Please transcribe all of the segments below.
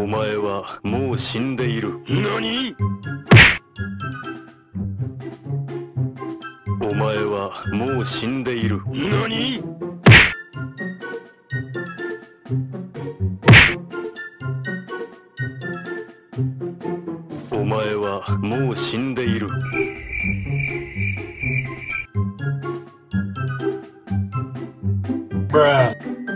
お前はもう死んでいる。何？お前はもう死んでいる。何？お前はもう死んでいる。 Bruh.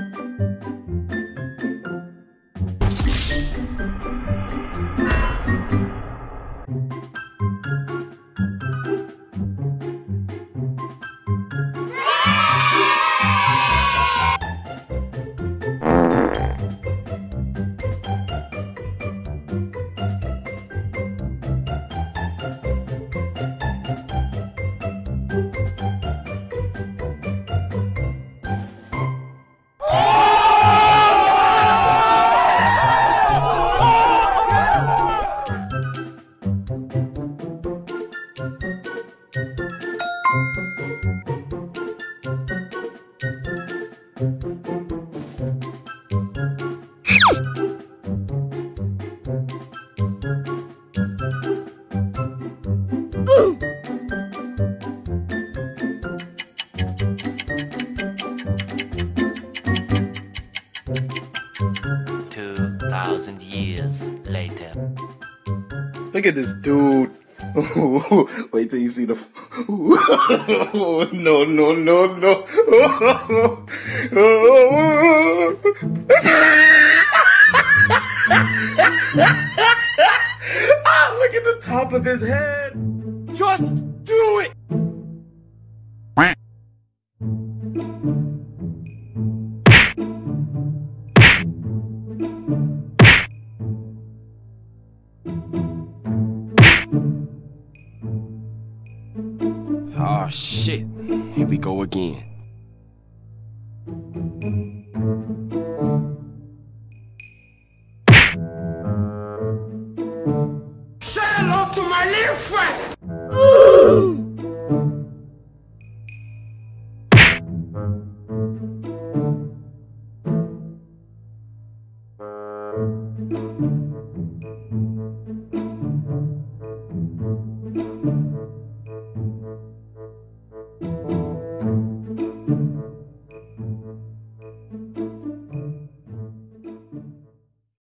Ooh. 2,000 years later. Look at this dude. Wait till you see the. No, no, no, no. Ah, look at the top of his head. Just do it! Oh shit, here we go again. Say hello to my little friend! Ooh.